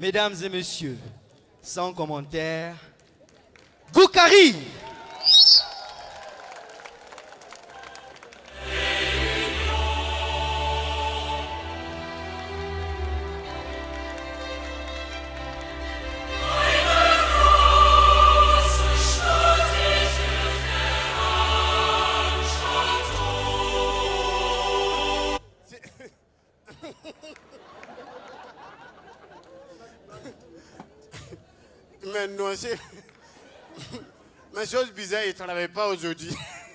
Mesdames et messieurs, sans commentaire, Boukari. Mais non, c'est... Mais chose bizarre, il ne travaille pas aujourd'hui.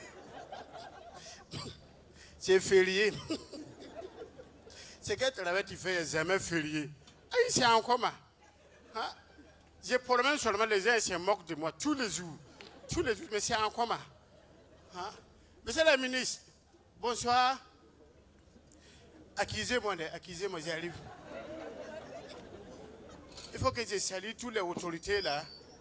C'est férié. C'est quel travail tu fais jamais férié. C'est en coma. Hein? J'ai probablement seulement les gens se moquent de moi tous les jours. Tous les jours, mais c'est en coma. Hein? Monsieur le ministre, bonsoir. Accusez-moi, j'arrive. Il faut que je salue toutes les autorités là.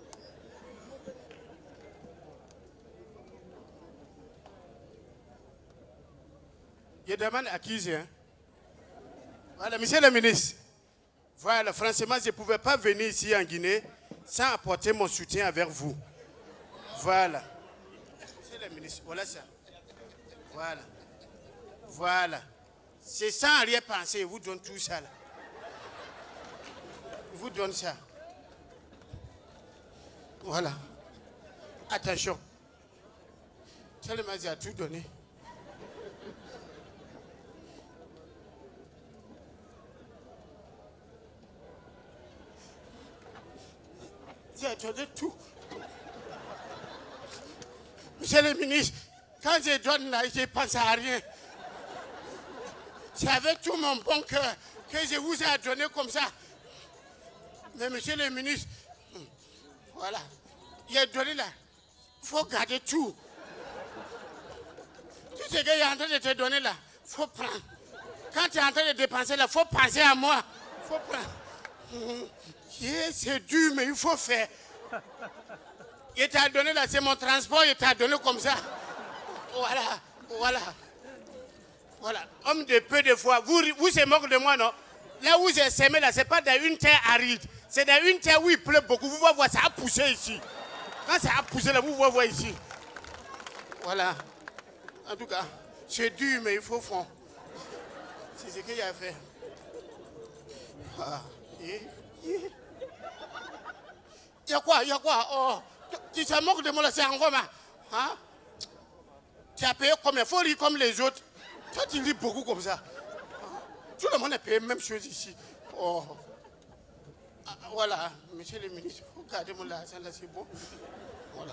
Je demande à qui hein? Voilà, monsieur le ministre. Voilà, franchement, je ne pouvais pas venir ici en Guinée sans apporter mon soutien avec vous. Voilà. Monsieur le ministre, voilà ça. Voilà. Voilà. C'est sans rien penser, je vous donne tout ça là. Je vous donne ça. Voilà. Attention. Tellement j'ai tout donné. J'ai donné tout. Monsieur le ministre, quand je donne là, je ne pense à rien. C'est avec tout mon bon cœur que je vous ai donné comme ça. Mais monsieur le ministre, voilà, il a donné là, il faut garder tout. Tout ce qu'il est en train de te donner là, il faut prendre. Quand tu es en train de dépenser là, il faut penser à moi. Il faut prendre. C'est dur, mais il faut faire. Il t'a donné là, c'est mon transport, il t'a donné comme ça. Voilà, voilà. Voilà, homme de peu de foi, vous se moquez de moi, non? Là où j'ai semé là, ce n'est pas dans une terre aride. C'est dans une terre où il pleut beaucoup. Vous voyez, ça a poussé ici. Quand ça a poussé là, vous voyez ici. Voilà. En tout cas, c'est dur, mais il faut fond. C'est ce qu'il a fait. Ah. Il y a quoi? Oh, tu te moques de moi là, c'est en Rome. Hein? Tu as payé combien? Il faut rire comme les autres. Toi, tu ris beaucoup comme ça. Tout le monde a payé la même chose ici. Oh. Ah, voilà, monsieur le ministre, regardez mon l'argent là, c'est bon. Voilà.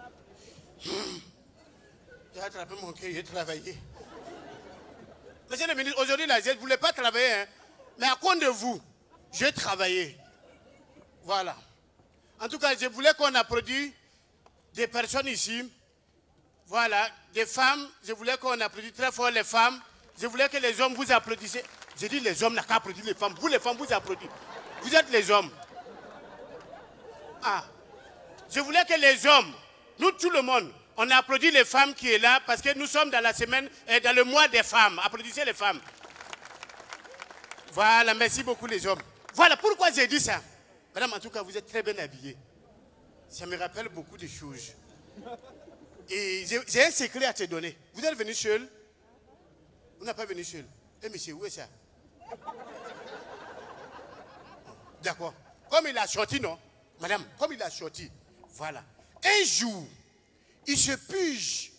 J'ai attrapé mon cœur, j'ai travaillé. Monsieur le ministre, aujourd'hui là, je ne voulais pas travailler, hein, mais à cause de vous, j'ai travaillé. Voilà. En tout cas, je voulais qu'on applaudisse des personnes ici. Voilà, des femmes. Je voulais qu'on applaudisse très fort les femmes. Je voulais que les hommes vous applaudissent. J'ai dit les hommes n'ont qu'à applaudir les femmes. Vous les femmes, vous applaudissez. Vous êtes les hommes. Ah. Je voulais que les hommes, nous tout le monde, on applaudit les femmes qui sont là parce que nous sommes dans la semaine, dans le mois des femmes. Applaudissez les femmes. Voilà, merci beaucoup les hommes. Voilà pourquoi j'ai dit ça. Madame, en tout cas, vous êtes très bien habillée. Ça me rappelle beaucoup de choses. Et j'ai un secret à te donner. Vous êtes venu seul? Vous n'êtes pas venu seul? Eh monsieur, où est ça? D'accord. Comme il a sorti, non? Madame, comme il a sorti, voilà. Un jour, il se pige.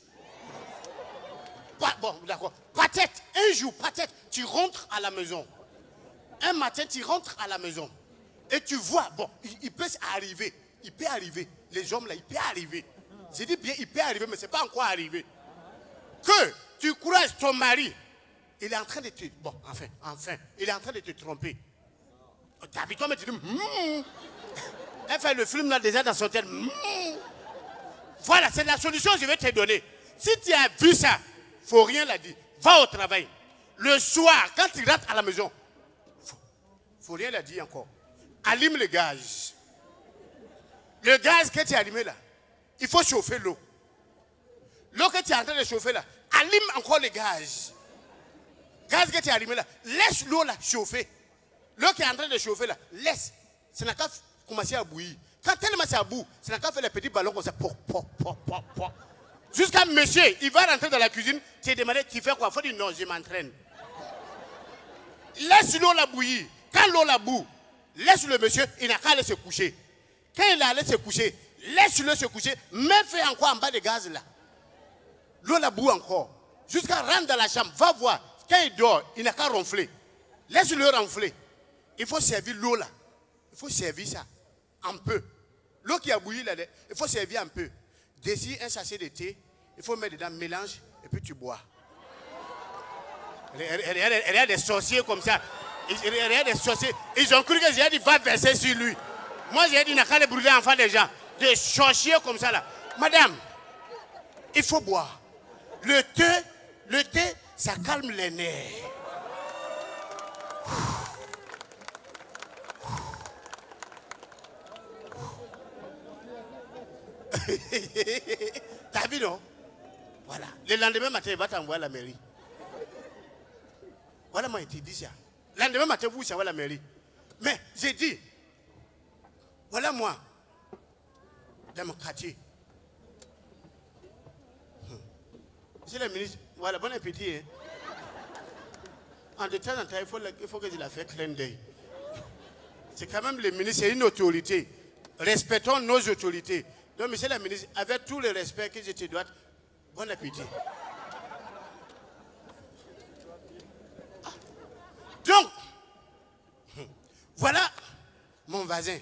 Bon, d'accord. Peut-être, un jour, peut-être, tu rentres à la maison. Un matin, tu rentres à la maison. Et tu vois, bon, il peut arriver. Il peut arriver. Les hommes là, il peut arriver. J'ai dit bien, il peut arriver, mais ce n'est pas encore arrivé. Que tu croises ton mari, il est en train de te... Bon, enfin, il est en train de te tromper. T'as vu toi, mais tu dis... Elle fait le film là déjà dans son tête. Voilà, c'est la solution que je vais te donner. Si tu as vu ça, il ne faut rien la dire. Va au travail. Le soir, quand tu rentres à la maison, il ne faut rien la dire encore. Allume le gaz. Le gaz que tu as allumé là, il faut chauffer l'eau. L'eau que tu es en train de chauffer là, allume encore le gaz. Gaz que tu as allumé là, laisse l'eau là chauffer. L'eau qui est en train de chauffer là, laisse. ça n'a qu'à commencer à bouillir. Quand tellement ça boue, ça n'a qu'à faire les petits ballons comme ça. Jusqu'à monsieur, il va rentrer dans la cuisine, tu te demandes, tu fais quoi? Il faut dire non, je m'entraîne. Laisse l'eau la bouillir. Quand l'eau la boue, laisse le monsieur, il n'a qu'à aller se coucher. Quand il a allé se coucher, laisse-le se coucher, mais fais encore en bas de gaz là. L'eau la boue encore. Jusqu'à rentrer dans la chambre, va voir. Quand il dort, il n'a qu'à ronfler. Laisse-le ronfler. Il faut servir l'eau là. Il faut servir ça. Un peu. L'eau qui a bouilli là, il faut servir un peu. Désire un sachet de thé, il faut mettre dedans, mélange, et puis tu bois. Il y a des sorciers comme ça. Il y a des sorciers. Ils ont cru que j'ai dit va verser sur lui. Moi j'ai dit n'a qu'à les brûler enfant des gens. Des sorciers comme ça là. Madame, il faut boire. Le thé, ça calme les nerfs. T'as vu non? Voilà. Le lendemain matin, il va t'envoyer à la mairie. Voilà, moi, il te dit ça. Le lendemain matin, vous savez à la mairie. Mais j'ai dit, voilà moi, dans mon quartier. Monsieur le ministre, voilà, bon appétit. Hein? En de temps en temps, il faut que je la fasse clin d'œil. C'est quand même le ministre, c'est une autorité. Respectons nos autorités. Donc, monsieur le ministre, avec tout le respect que je te dois, bon appétit. Donc, voilà mon voisin.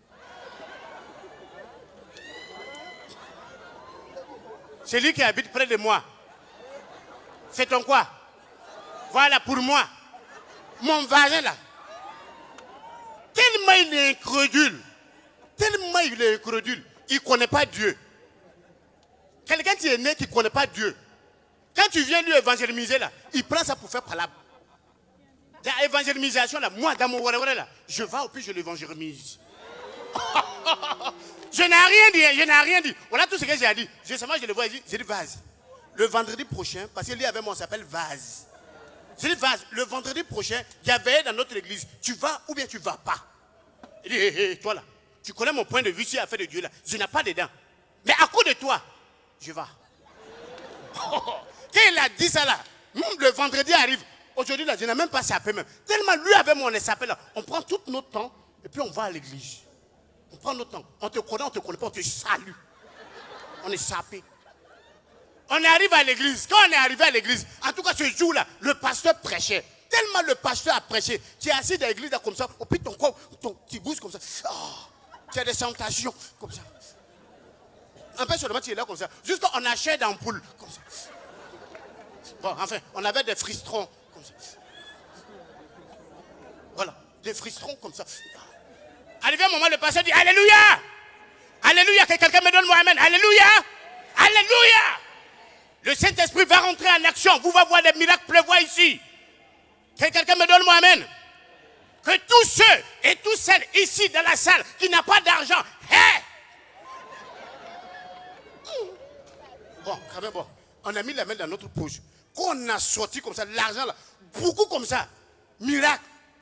Celui qui habite près de moi. C'est ton quoi? Voilà pour moi. Mon voisin là. Tellement il est incrédule. Tellement il est incrédule. Il ne connaît pas Dieu. Quelqu'un qui est né qui ne connaît pas Dieu. Quand tu viens lui évangéliser là, il prend ça pour faire palabre. Dans l'évangélisation là, moi dans mon warrior là, je vais au plus je l'évangélise. Je n'ai rien dit, Voilà tout ce que j'ai dit. Justement, je le vois, j'ai dit vase. Le vendredi prochain, parce que lui avec moi, on s'appelle vase. J'ai dit vase, le vendredi prochain, il y avait dans notre église, tu vas ou bien tu ne vas pas. Il dit, hé, toi là, tu connais mon point de vue sur l'affaire de Dieu là, je n'ai pas dedans. Mais à cause de toi, je vais. Quand il a dit ça là, le vendredi arrive. Aujourd'hui là, je n'ai même pas sapé même. Tellement lui avec moi, on est sapé là. On prend tout notre temps et puis on va à l'église. On prend notre temps. On te connaît pas, on te salue. On est sapé. On arrive à l'église. Quand on est arrivé à l'église, en tout cas ce jour-là, le pasteur prêchait. Tellement le pasteur a prêché. Tu es assis dans l'église là comme ça, puis ton corps, tu bouges comme ça. Oh, tu as des sensations comme ça. Un peu seulement tu es là comme ça. Jusqu'à on achète d'ampoule comme ça. Bon, enfin, on avait des fristrons comme ça. Voilà, des fristrons comme ça. Arrivé un moment, le pasteur dit Alléluia! Alléluia, que quelqu'un me donne Mohamed. Alléluia! Alléluia! Le Saint-Esprit va rentrer en action. Vous allez voir des miracles pleuvoir ici. Que quelqu'un me donne Mohamed. Que tous ceux et toutes celles ici dans la salle qui n'ont pas d'argent, Bon, quand même, bon. On a mis la main dans notre poche. Quand on a sorti comme ça, l'argent là, beaucoup comme ça, miracle.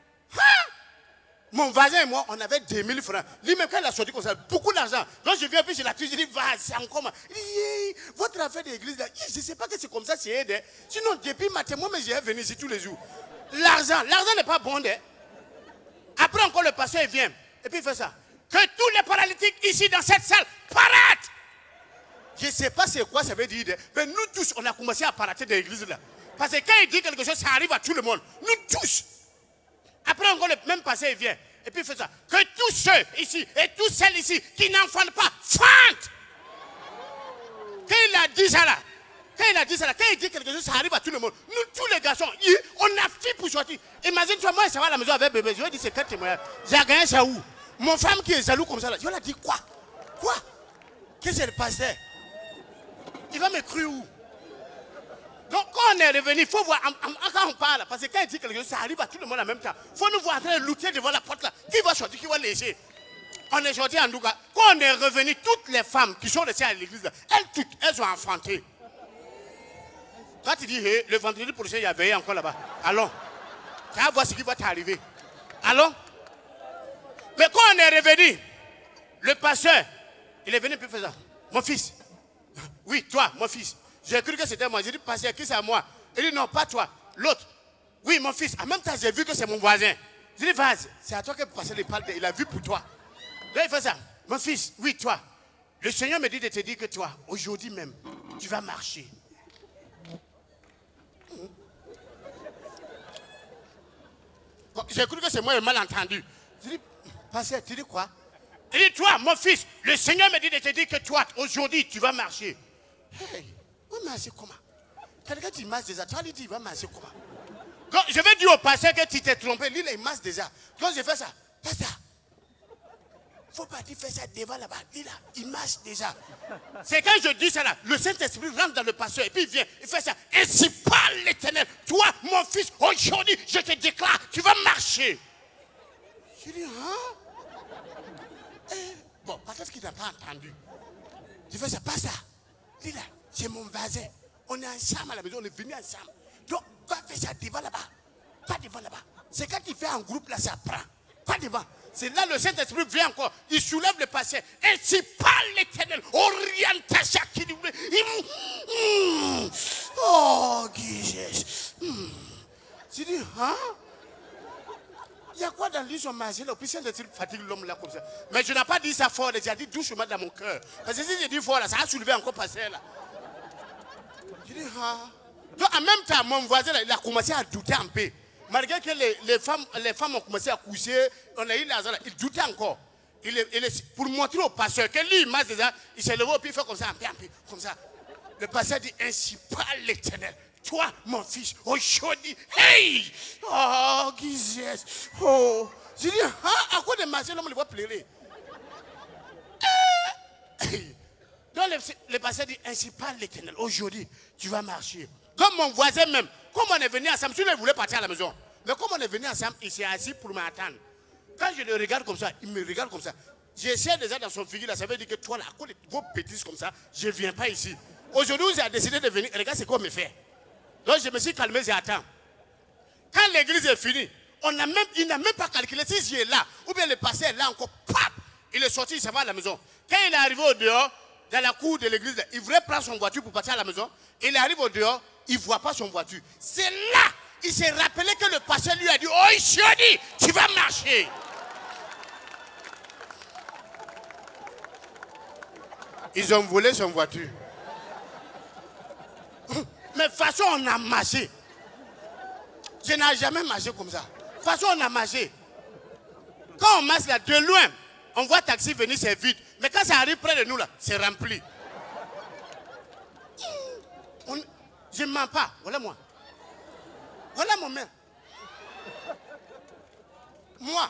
Mon voisin et moi, on avait 2000 francs. Lui-même, quand il a sorti comme ça, beaucoup d'argent. Donc je viens, puis je la touche, je dis, vas-y, c'est encore. Il dit, votre affaire d'église là, je ne sais pas que c'est comme ça, c'est aidé. Sinon, depuis matin, moi, j'ai venu ici tous les jours. L'argent n'est pas bon. Après encore, le pasteur il vient, et puis il fait ça. Que tous les paralytiques ici dans cette salle paratent. Je ne sais pas c'est quoi ça veut dire, mais nous tous, on a commencé à parater de l'église là. Parce que quand il dit quelque chose, ça arrive à tout le monde. Nous tous. Après encore, le même pasteur il vient. Et puis il fait ça. Que tous ceux ici et toutes celles ici qui n'enfantent pas, fantent. Quand il a dit ça là, quand il dit quelque chose, ça arrive à tout le monde. Nous, tous les garçons, on a fait pour sortir. Imagine-toi, moi, ça va à la maison avec bébé. Je lui ai dit, c'est quel témoignage? J'ai gagné ça où? Mon femme qui est jaloux comme ça là. Je lui ai dit, quoi? Quoi? Qu'est-ce que c'est le pasteur? Il va me croire où? Donc quand on est revenu, il faut voir, quand on parle, parce que quand il dit quelque chose, ça arrive à tout le monde en même temps. Il faut nous voir en train de lutter devant la porte là. Qui va sortir, qui va laisser? On est sorti en tout cas. Quand on est revenu, toutes les femmes qui sont restées à l'église là, elles ont enfanté. Quand tu dis, hey, le vendredi prochain, il y a veillé encore là-bas. Allons. Tu vas voir ce qui va t'arriver. Allons. Mais quand on est revenu, le pasteur, il est venu puis il fait ça. Mon fils. Oui, toi, mon fils. J'ai cru que c'était moi. J'ai dit, pasteur, qui c'est à moi? Il dit, non, pas toi. L'autre. Oui, mon fils. En même temps, j'ai vu que c'est mon voisin. J'ai dit, vas-y, c'est à toi que le pasteur parle. Il a vu pour toi. Là, il fait ça. Mon fils, oui, toi. Le Seigneur me dit de te dire que toi, aujourd'hui même, tu vas marcher. Bon, j'ai cru que c'est moi le malentendu. J'ai dit, pasteur, tu dis quoi? Il dit, toi, mon fils, le Seigneur me dit de te dire que toi, aujourd'hui, tu vas marcher. Hey, on va marcher comment? Quelqu'un dit, il marche déjà. Toi, il dit, il va marcher comment? Quand je vais dire au pasteur que tu t'es trompé, lui, il marche déjà. Quand je fais ça, pasteur, il ne faut pas dire faire ça devant là-bas. Lui, là, il marche déjà. C'est quand je dis ça là, le Saint-Esprit rentre dans le pasteur et puis il vient, il fait ça. Ainsi parle l'Éternel. Toi, mon fils, aujourd'hui, je te déclare, tu vas marcher. Je dis, hein? Bon, peut-être qu'il n'a pas entendu. Je fais ça, pas ça. Lui là, c'est mon voisin. On est ensemble à la maison, on est venus ensemble. Donc, quand il fait ça devant là-bas, pas devant là-bas. C'est quand il fait en groupe là, ça prend. Pas devant. C'est là le Saint-Esprit vient encore. Il soulève le passé. Ainsi parle l'Éternel. Orientation qui nous. Oh, Jesus. Tu dis, hein? Il y a quoi dans lui, son manger là? Puis Saint-Esprit fatigue l'homme là comme ça. Mais je n'ai pas dit ça fort. J'ai dit doucement dans mon cœur. Parce que si j'ai dit fort là, ça a soulevé encore passé là. Je dis, hein? Donc, en même temps, mon voisin là, il a commencé à douter un peu. Malgré que les femmes ont commencé à coucher, on a eu l'argent, il doutait encore. Pour montrer au pasteur que lui, il marche déjà, il s'est levé et puis il fait comme ça, un peu, comme ça. Le pasteur dit, ainsi parle l'Éternel. Toi, mon fils, aujourd'hui, hey! Oh, Jesus! Oh! Je dis, à quoi de marcher, l'homme le voit pleurer? Donc le pasteur dit, ainsi parle l'Éternel. Aujourd'hui, tu vas marcher. Comme mon voisin même, comme on est venu ensemble, sinon il voulait partir à la maison. Mais comme on est venu ensemble, il s'est assis pour m'attendre. Quand je le regarde comme ça, il me regarde comme ça. J'essaie déjà dans son figure là, ça veut dire que toi là, à cause de vos bêtises comme ça, je ne viens pas ici. Aujourd'hui, vous avez décidé de venir, regarde ce qu'on me fait. Donc je me suis calmé, j'attends. Quand l'église est finie, il n'a même pas calculé si j'ai là, ou bien le pasteur est là encore, pap, il est sorti, il s'en va à la maison. Quand il est arrivé au dehors, dans la cour de l'église, il voulait prendre son voiture pour partir à la maison. Il arrive au dehors, il ne voit pas son voiture. C'est là, il s'est rappelé que le pasteur lui a dit, oh Isioni, tu vas marcher. Ils ont volé son voiture. Mais de toute façon, on a marché. Je n'ai jamais marché comme ça. De toute façon, on a marché. Quand on marche là, de loin, on voit taxi venir, c'est vide. Mais quand ça arrive près de nous là, c'est rempli. Je ne mens pas. Voilà moi. Voilà mon mère. Moi.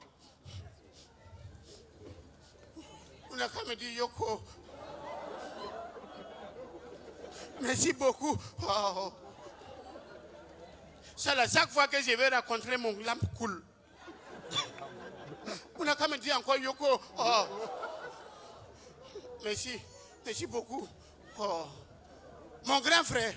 On a qu'à me dire Yoko. Merci beaucoup. Oh. C'est là, chaque fois que je vais rencontrer mon lampe cool. On a qu'à me dire encore Yoko. Oh. Merci. Merci beaucoup. Oh. Mon grand frère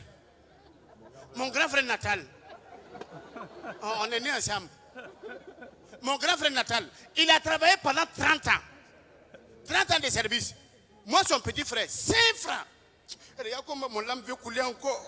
Natal. Oh, on est nés ensemble. Mon grand frère Natal, il a travaillé pendant 30 ans. 30 ans de service. Moi, son petit frère, 5 francs. Regarde comment mon lampe veut couler encore.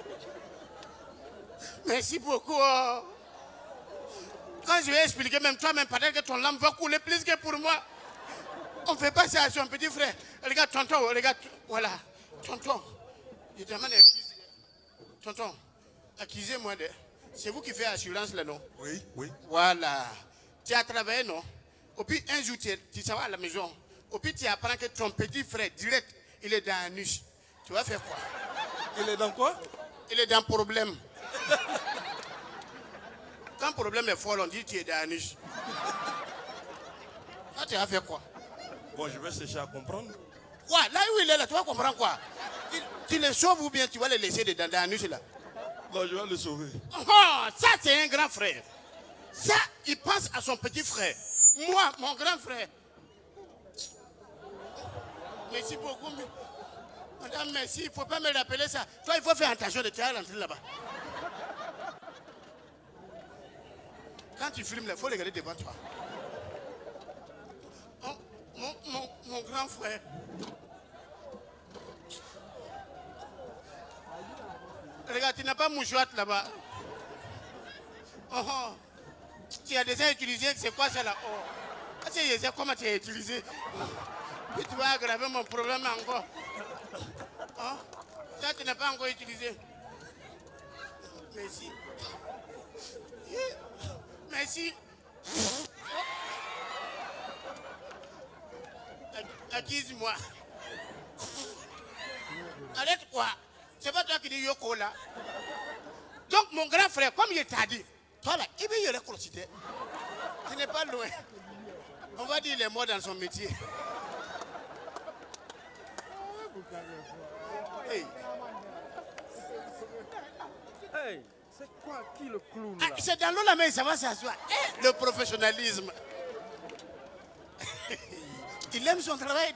Merci beaucoup. Oh. Quand je vais expliquer, même toi-même, peut-être que ton lampe va couler plus que pour moi. On ne fait pas ça à son petit frère. Regarde, tonton, regarde. Voilà. Tonton. Je demande à qui. Tonton, accusez-moi de. C'est vous qui faites assurance là, non? Oui, oui. Voilà. Tu as travaillé, non? Et puis un jour, tu s'en vas à la maison. Et puis tu apprends que ton petit frère, direct, il est dans un anus. Tu vas faire quoi? Il est dans quoi? Il est dans un problème. Quand le problème est fort, on dit que tu es dans un anus. Là, tu vas faire quoi? Bon, je vais chercher à comprendre. Quoi? Là où il est là, tu vas comprendre quoi? Tu le sauves ou bien tu vas le laisser dans l'anus là? Non, je vais le sauver. Oh, ça c'est un grand frère. Ça, il pense à son petit frère. Moi, mon grand frère. Merci beaucoup. Madame, merci. Il ne faut pas me rappeler ça. Toi, il faut faire attention de te rentrer là-bas. Quand tu filmes, il faut regarder devant toi. grand frère. Regarde, tu n'as pas mouchoir là-bas. Oh, oh. Tu as déjà utilisé, c'est quoi ça là? Oh. Je sais comment tu as utilisé. Puis tu vas aggraver mon problème encore. Oh. Ça, tu n'as pas encore utilisé. Merci. Merci. Accuse-moi. Arrête quoi? C'est pas toi qui dis Yoko là. Donc mon grand frère, comme il t'a dit, toi là, il veut y recrocher. Tu n'es pas loin. On va dire les mots dans son métier. Hey. Hey, c'est quoi qui le clown là? C'est dans l'eau la main, ça va s'asseoir. Le professionnalisme. Il aime son travail.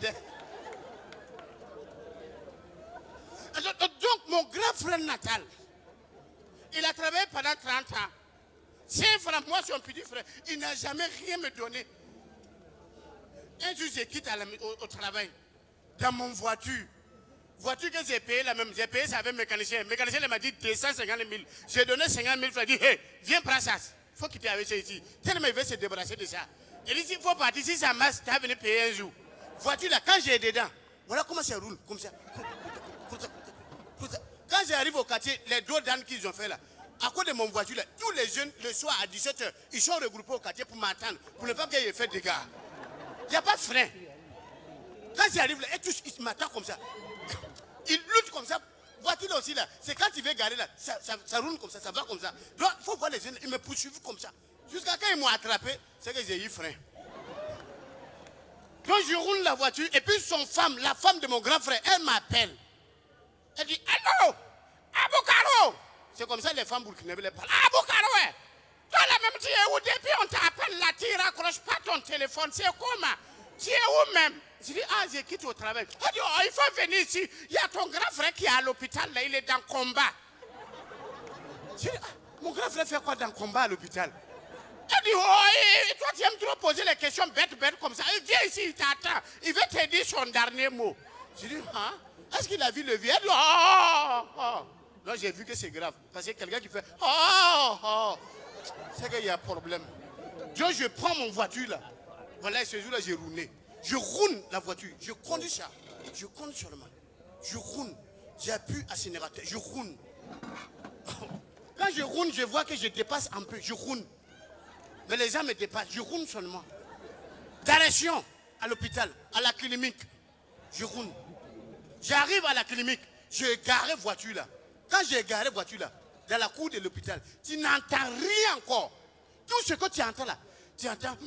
Donc, mon grand frère Natal, il a travaillé pendant 30 ans. 5 francs, moi, son petit frère, il n'a jamais rien me donné. Un jour, je quitte au travail, dans mon voiture. Voiture que j'ai payée la même, j'ai payé ça avec le mécanicien. Le mécanicien m'a dit 250 000. J'ai donné 50 000 francs. Il a dit, hey, viens prendre ça. Il faut quitter avec ça ici. Tellement il veut se débarrasser de ça. Il dit, il faut partir. Si ça marche, tu vas venir payer un jour. Voiture là, quand j'ai dedans, voilà comment ça roule, comme ça. Quand j'arrive au quartier, les deux dames qu'ils ont fait là, à cause de mon voiture là, tous les jeunes, le soir à 17h, ils sont regroupés au quartier pour m'attendre, pour ne pas qu'il y ait fait de dégâts. Il n'y a pas de frein. Quand j'arrive là, et tous, ils m'attendent comme ça. Ils luttent comme ça. Voiture là aussi là, c'est quand tu veux garer là, ça roule comme ça, ça va comme ça. Donc il faut voir les jeunes, ils me poursuivent comme ça. Jusqu'à quand ils m'ont attrapé, c'est que j'ai eu frein. Quand je roule la voiture, et puis son femme, la femme de mon grand frère, elle m'appelle. Elle dit, allô, Aboukaro. C'est comme ça les femmes burkinabées les parlent. Aboukaro, ouais. Toi là même, tu es où? Depuis on t'appelle là, tu raccroches pas ton téléphone. C'est comment? Tu es où même? Je dis, ah, je quitte au travail. Elle dit, oh, il faut venir ici. Il y a ton grand frère qui est à l'hôpital, là, il est dans le combat. Je dis, ah, mon grand frère fait quoi dans le combat à l'hôpital? Elle dit, oh, et toi tu aimes trop poser les questions bêtes comme ça. Il vient ici, il t'attend. Il veut te dire son dernier mot. Je dis, hein? Est-ce qu'il a vu le vieux? Elle dit, oh, oh. Non, j'ai vu que c'est grave. Parce que quelqu'un qui fait, oh, oh. C'est qu'il y a un problème. Donc je prends mon voiture là. Voilà, ce jour-là, j'ai roulé. Je roule la voiture. Je conduis ça. Je conduis seulement. Je roule. J'appuie accélérateur. Je roule. Quand je roule, je vois que je dépasse un peu. Je roule. Mais les gens me dépassent. Je roule seulement. Direction à l'hôpital, à la clinique. Je roule. J'arrive à la clinique. Je garé voiture là. Quand j'ai garé voiture là, dans la cour de l'hôpital, tu n'entends rien encore. Tout ce que tu entends là, tu entends.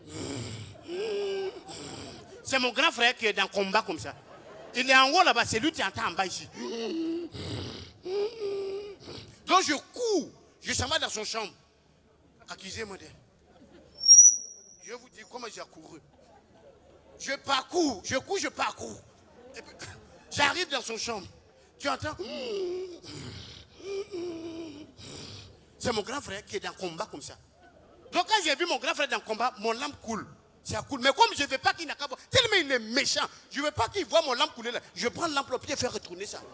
C'est mon grand frère qui est dans le combat comme ça. Il est en haut là-bas, c'est lui qui entend en bas ici. Donc je cours, je s'en vais dans son chambre. Accusez-moi d'elle. Je vous dis comment j'ai couru. Je parcours, je cours, je parcours. J'arrive dans son chambre. Tu entends? C'est mon grand frère qui est dans le combat comme ça. Donc quand j'ai vu mon grand frère dans le combat, mon lampe coule. Ça coule. Mais comme je ne veux pas qu'il n'a qu'à voir, tellement il est méchant, je ne veux pas qu'il voit mon lampe couler là. Je prends l'ample au pied et fais retourner ça.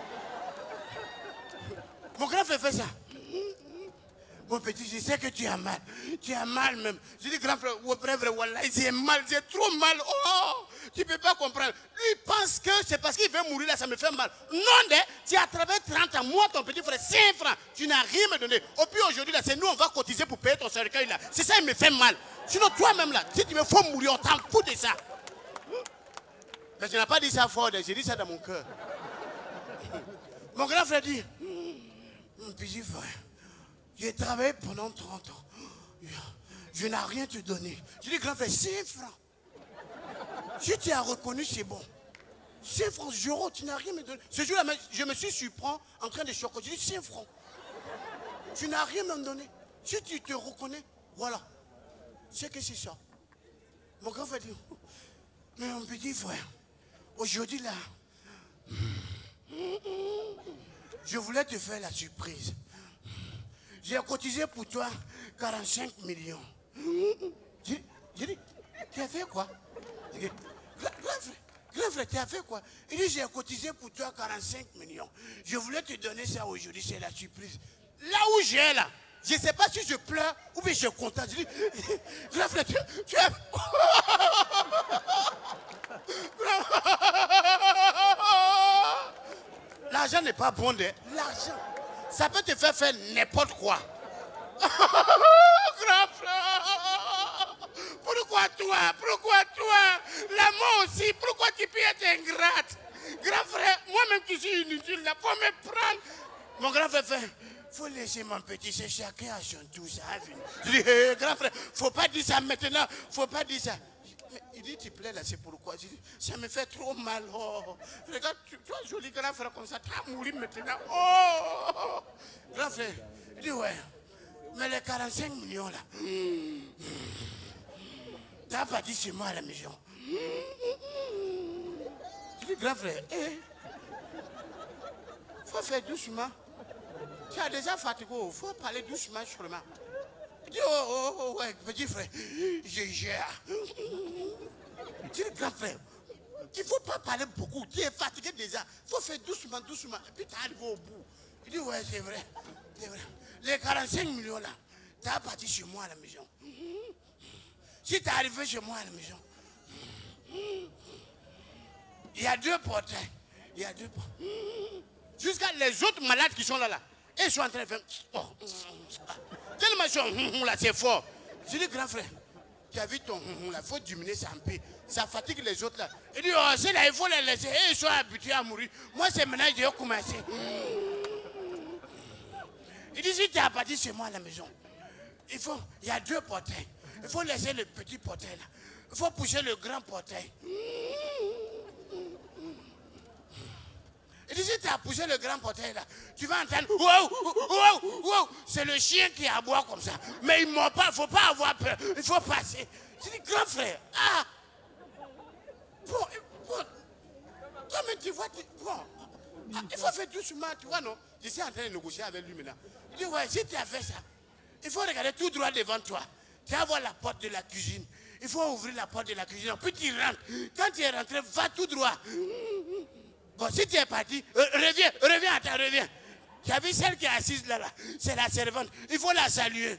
Mon grand frère fait ça. Mon petit, je sais que tu as mal. Tu as mal même. Je dis, grand frère, j'ai mal, j'ai trop mal. Oh, tu ne peux pas comprendre. Lui, il pense que c'est parce qu'il veut mourir là, ça me fait mal. Non, tu as travaillé 30 ans. Moi, ton petit frère, 5 francs. Tu n'as rien me donné. Au plus aujourd'hui, là, c'est nous, on va cotiser pour payer ton cercueil là. C'est ça, il me fait mal. Sinon, toi-même là, si tu me fais mourir, on t'en fout de ça. Mais je n'ai pas dit ça fort, j'ai dit ça dans mon cœur. Mon grand frère dit, mon petit frère, j'ai travaillé pendant 30 ans. Je n'ai rien te donné. Je dis, grand frère, 5 francs. Si tu as reconnu, c'est bon. 5 francs, Jérôme, tu n'as rien me donné. Ce jour-là, je me suis surpris en train de choquer. Je dis, 5 francs. Tu n'as rien me donné. Si tu te reconnais, voilà. C'est que c'est ça. Mon grand frère dit, mais mon petit frère, aujourd'hui là, je voulais te faire la surprise. J'ai cotisé pour toi 45 millions. J'ai dit, tu as fait quoi? Grand frère, tu as fait quoi? Il dit, j'ai cotisé pour toi 45 millions. Je voulais te donner ça aujourd'hui, c'est la surprise. Là où j'ai là, je ne sais pas si je pleure ou bien je suis content. Je dis, grand frère, tu as... L'argent n'est pas bon, l'argent, ça peut te faire n'importe quoi. Grand frère, pourquoi toi? Pourquoi toi? La mort aussi, pourquoi tu peux être ingrate? Grand frère, moi-même qui suis inutile, il faut me prendre. Mon grand frère fait, faut laisser mon petit, c'est chacun à son tour, ça a fini. Je dis, hey, grand frère, faut pas dire ça maintenant, faut pas dire ça. Il dit, tu plais là, c'est pourquoi? Je dis, ça me fait trop mal. Oh. Regarde, toi, joli grand frère comme ça, tu as mouru maintenant. Oh. Grand frère, il dit, ouais, mais les 45 millions là, tu as pas dit chez moi à la maison. Je dis, grand frère, faut faire doucement. Tu as déjà fatigué, il faut parler doucement sûrement. Il dit, oh, ouais, petit frère, je gère. Je dis, grand frère, il ne faut pas parler beaucoup, tu es fatigué déjà. Il faut faire doucement, doucement, et puis tu arrives au bout. Il dit, ouais, c'est vrai, c'est vrai. Les 45 millions là, tu as parti chez moi à la maison. Si tu es arrivé chez moi à la maison, il y a 2 portails. Il y a 2 portails. Jusqu'à les autres malades qui sont là, ils sont en train de faire... Oh, tellement ils sont là, c'est fort. Je dis, grand frère, tu as vu ton là, il faut diminuer ça un peu. Ça fatigue les autres là. Il dit, oh, c'est là, il faut les laisser. Et ils sont habitués à mourir. Moi, c'est maintenant que j'ai commencé. Il dit, si tu es parti chez moi à la maison, il y a 2 portails. Il faut laisser le petit portail là. Il faut pousser le grand portail. Il dit, si tu as poussé le grand portail là, tu vas entendre, wow, c'est le chien qui aboie comme ça. Mais il ne mord pas, il ne faut pas avoir peur, il faut passer. Je dis, grand frère, bon, toi, mais tu vois, il faut faire doucement, tu vois, non? Je suis en train de négocier avec lui maintenant. Il dit, ouais, si tu as fait ça, il faut regarder tout droit devant toi. Tu vas voir la porte de la cuisine. Il faut ouvrir la porte de la cuisine, puis tu rentres. Quand tu es rentré, va tout droit. Bon, si tu es parti, reviens. Tu as vu celle qui est assise là, c'est la servante. Il faut la saluer.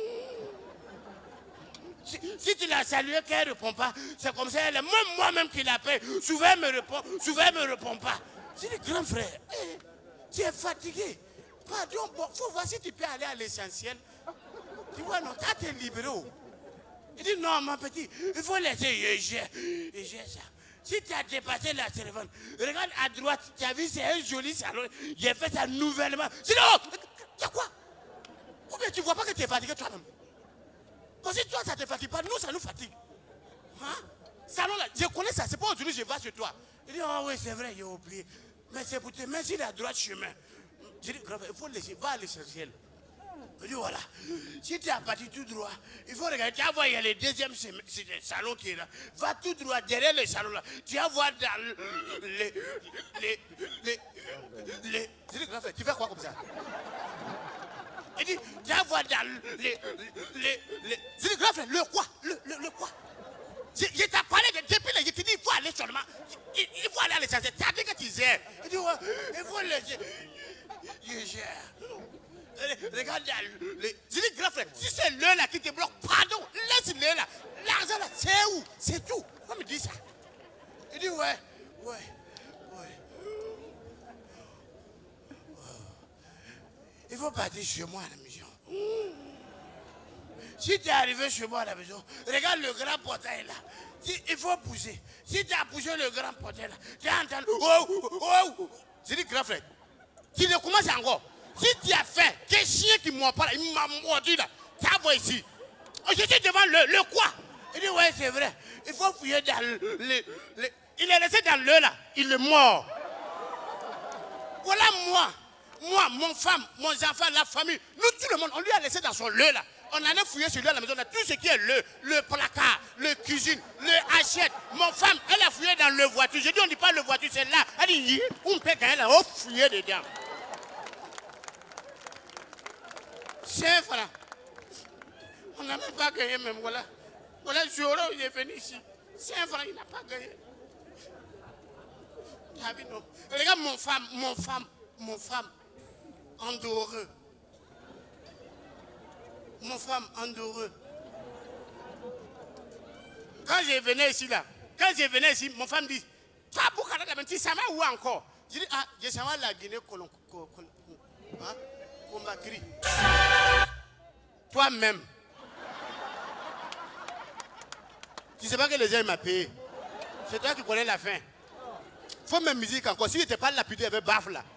Si tu la salues, qu'elle ne répond pas, c'est comme ça, elle est même moi-même qui l'appelle. Souvent elle me répond, souvent elle ne me répond pas. Je dis, grand frère, tu es fatigué. Pardon, bon, faut voir si tu peux aller à l'essentiel. Tu vois, non, quand tu es libéré. Il dit, non, mon petit, il faut laisser, je gère ça. Si tu as dépassé la servante, regarde à droite, tu as vu, c'est un joli salon. J'ai fait ça nouvellement. Je dis, non, il y a quoi? Ou bien tu ne vois pas que tu es fatigué toi-même? Parce que toi, ça ne te fatigue pas, nous, ça nous fatigue. Hein? Salon là, je connais ça, c'est pas aujourd'hui que je vais chez toi. Il dit, oh oui, c'est vrai, j'ai oublié. Mais c'est pour te mettre sur la droite chemin. Je dis, il faut laisser, va à l'essentiel. Je dis, voilà, si tu es parti tout droit, il faut regarder, tu vas voir, il y a le deuxième salon qui est là. Va tout droit, derrière le salon là. Tu vas voir dans les... Je dis, grand frère, tu fais quoi comme ça? Il dit, tu vas voir dans les... Je dis, grand frère, le quoi? Le quoi? Je t'ai parlé depuis là, je t'ai dit, il faut aller seulement. Il faut aller à l'essentiel. Tu as dit que tu gères. Il dit, ouais, il faut laisser. Je gère. Regarde, je dis, grand frère, si c'est l'heure là qui te bloque, pardon, laisse-le là. L'argent là, c'est où? C'est tout. On me dit ça. Il dit, ouais. Il faut partir chez moi à la maison. Si tu es arrivé chez moi à la maison, regarde le grand portail là. Il faut pousser. Si tu as poussé le grand portail là, tu as entendu. Oh. Je dis, grand frère, tu recommences encore. Si tu as fait, quel chien qui ne mord pas là, il m'a mordu là. Tu vois ici. Je suis devant le quoi? Il dit, ouais, c'est vrai. Il faut fouiller dans il est laissé dans le là. Il le mord. Voilà moi, mon femme, mon enfant, la famille, nous, tout le monde, on lui a laissé dans son le là. On en a fouillé sur lui à la maison, là, tout ce qui est le placard, le cuisine, le hachette. Mon femme, elle a fouillé dans le voiture. J'ai dit, on ne dit pas le voiture, c'est là. Elle dit, on peut gagner là, on fouillé dedans. 5 francs. On n'a même pas gagné même, voilà. Voilà, Joro, il est venu ici. 5 francs, il n'a pas gagné. Regarde mon femme, endoreux. Mon femme, endoreux. Quand je venais ici, mon femme dit, toi, Boukara, tu sais où encore? Je dis, ah, je sais la Guinée, Conakry. Toi-même. Tu sais pas que les gens m'ont payé. C'est toi qui connais la fin. Faut même musique encore. Si tu n'étais pas lapidé avec baffe là.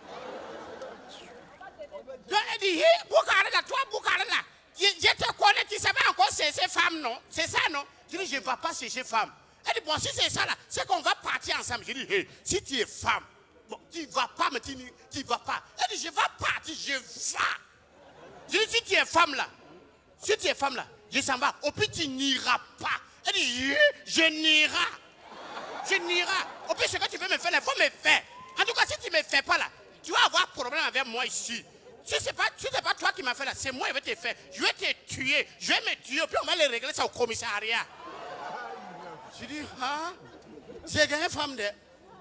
Donc elle dit, Boukara là, toi Boukara là. Je te connais, tu sais pas encore chercher femme, non? C'est ça, non? Je dis, je ne vais pas chercher femme. Elle dit, bon, si c'est ça là, c'est qu'on va partir ensemble. Je dis, hey, si tu es femme, bon, tu ne vas pas, mais tu ne vas pas. Elle dit, je vais partir, je vais. Je dis, si tu es femme là, je s'en vais. Au pire, tu n'iras pas. Elle dit, je n'irai. Je n'irai. Au pire, ce que tu veux me faire, il faut me faire. En tout cas, si tu ne me fais pas là, tu vas avoir problème avec moi ici. Si ce n'est pas toi qui m'as fait là, c'est moi qui vais te faire. Je vais te tuer. Je vais me tuer. Puis on va les régler ça au commissariat. Je dis, hein? J'ai gagné femme de.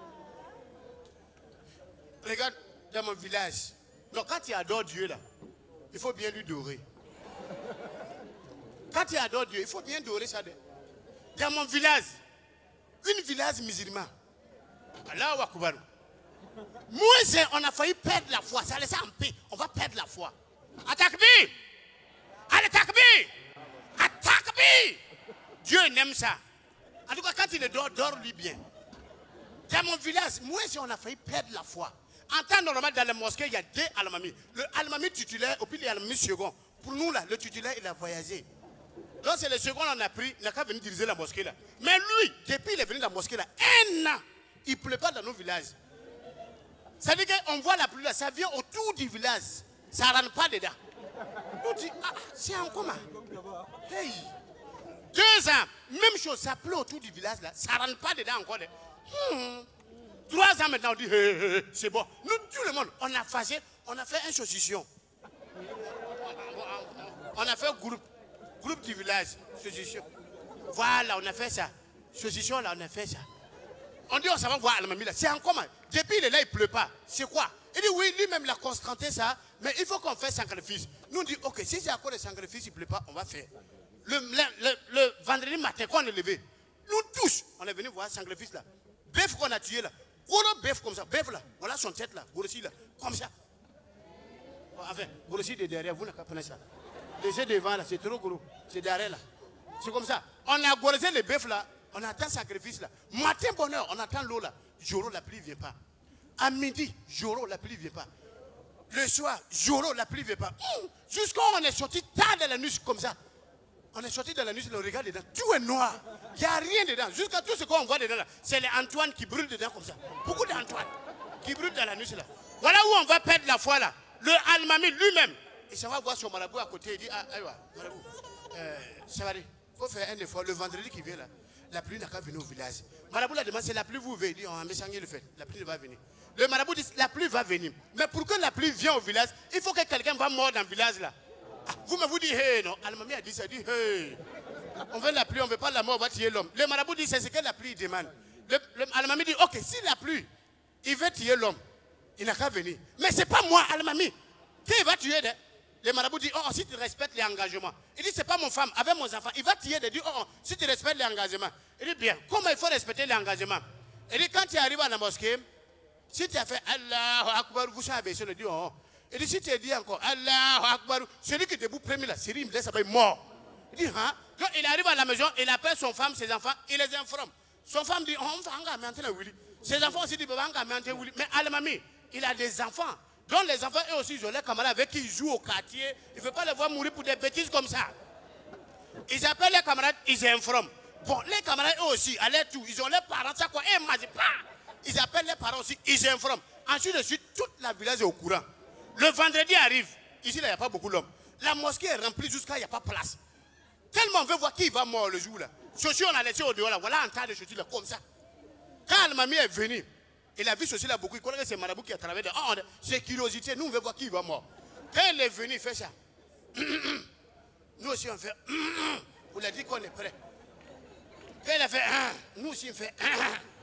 Regarde, dans mon village. Donc quand tu adores Dieu là, il faut bien lui dorer. Quand tu adores Dieu, il faut bien dorer ça. Dans mon village, une village musulman. Allahu Akbar. Moi, on a failli perdre la foi. Ça laisse en paix. On va perdre la foi. Atakbi! Allez, takbi! Atakbi! Dieu n'aime ça. En tout cas, quand il dort, dors-lui bien. Dans mon village, moi, on a failli perdre la foi. En temps normal, dans la mosquée, il y a deux almamis. Le almami titulaire, et puis l'almami second. Pour nous, là, le titulaire, il a voyagé. Donc, c'est le second, on a pris, il n'a qu'à venir diriger la mosquée, là. Mais lui, depuis qu'il est venu dans la mosquée, là, un an, il ne pleut pas dans nos villages. Ça veut dire qu'on voit la pluie là, ça vient autour du village. Ça ne rentre pas dedans. On dit, ah, c'est en commun. Hey. 2 ans, même chose, ça pleut autour du village là, ça ne rentre pas dedans encore. 3 ans maintenant, on dit, hey, c'est bon. Nous, tout le monde, on a fait une saucisson. On a fait groupe du village, saucisson. Voilà, on a fait ça. Saucisson là, on a fait ça. On dit, on s'en va voir Al-Mami là. C'est en commun. Depuis il est là, il ne pleut pas. C'est quoi? Il dit, oui, lui-même, il a constaté ça, mais il faut qu'on fasse sacrifice. Nous, on dit, ok, si c'est à cause de sacrifice, il ne pleut pas, on va faire. Le vendredi matin, quand on est levé, nous tous, on est venus voir sacrifice là. Bœuf qu'on a tué là. Gros bœuf comme ça. Bœuf là. Voilà son tête là. Grossi là. Comme ça. Enfin, grossi de derrière, vous n'avez pas pris ça. Les yeux devant là, c'est trop gros. C'est derrière là. C'est comme ça. On a grossi les bœufs là. On attend sacrifice là. Matin bonheur, on attend l'eau là. Joro, la pluie ne vient pas. À midi, Joro, la pluie ne vient pas. Le soir, Joro, la pluie ne vient pas. Jusqu'à on est sorti tard dans la nuit comme ça. On est sorti dans la nuit, on regarde dedans. Tout est noir. Il n'y a rien dedans. Jusqu'à tout ce qu'on voit dedans là. C'est les Antoine qui brûlent dedans comme ça. Beaucoup d'Antoine qui brûlent dans la nuit là. Voilà où on va perdre la foi là. Le Al-Mami lui-même, il s'en va voir son marabout à côté. Il dit, ah, aïe, marabout, ça va aller. Il faut faire un effort. Le vendredi qui vient là. La pluie n'a qu'à venir au village. Marabout la demande, c'est la pluie vous venez. Il dit, on a le fait. La pluie va venir. Le marabout dit, la pluie va venir. Mais pour que la pluie vienne au village, il faut que quelqu'un va mort dans le village là. Ah, vous dites, hey, non. Al-Mami a dit ça, il dit, hey. On veut la pluie, on ne veut pas la mort, on va tuer l'homme. Le marabout dit, c'est ce que la pluie demande. Al-Mami dit, ok, si la pluie, il veut tuer l'homme, il n'a qu'à venir. Mais ce n'est pas moi, Al-Mami. Qui va tuer de... Le marabout dit, oh, si tu respectes les engagements. Il dit, c'est pas mon femme, avec mon enfant. Il va tuer, il dit, oh, si tu respectes les engagements. Il dit, bien, comment il faut respecter les engagements? Il dit, quand tu arrives à la mosquée, si tu as fait Allahu Akbar, vous savez, il dit, oh. Il dit, si tu as dit encore Allahu Akbar, celui qui est debout premier là, c'est lui, il me laisse, ça va être mort. Il dit, hein? Donc, il arrive à la maison, il appelle son femme, ses enfants, il les informe. Son femme dit, oh, on va maintenir Willy. Ses enfants aussi disent, on va maintenir Willy. Mais Al-Mami, il a des enfants. Donc les enfants, eux aussi, ils ont les camarades avec qui ils jouent au quartier. Il ne veut pas les voir mourir pour des bêtises comme ça. Ils appellent les camarades, ils informent. Bon, les camarades, eux aussi, à leur tour, ils ont les parents, ça quoi, ils appellent les parents aussi, ils informent. Ensuite de suite, toute la village est au courant. Le vendredi arrive, ici, là, il n'y a pas beaucoup d'hommes. La mosquée est remplie jusqu'à il n'y a pas de place. Tellement on veut voir qui va mort le jour là. Ceci, on a laissé au dehors là, voilà un tas de choses là, comme ça. Quand Al-Mami est venu, il a vu ceci là beaucoup, il connaît que c'est Marabout qui a travaillé. Oh, c'est curiosité, nous on veut voir qui va mort. Quand il est venu, il fait ça. Nous aussi on fait. Vous l'avez dit qu'on est prêt. Quand il a fait, nous aussi on fait.